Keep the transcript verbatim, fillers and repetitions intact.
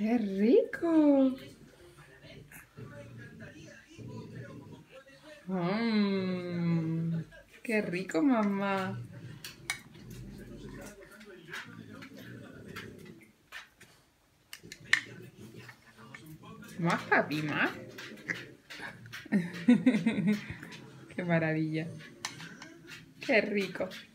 ¡Qué rico! Mm, ¡qué rico, mamá! ¿Más, papi, más? ¡Qué maravilla! ¡Qué rico!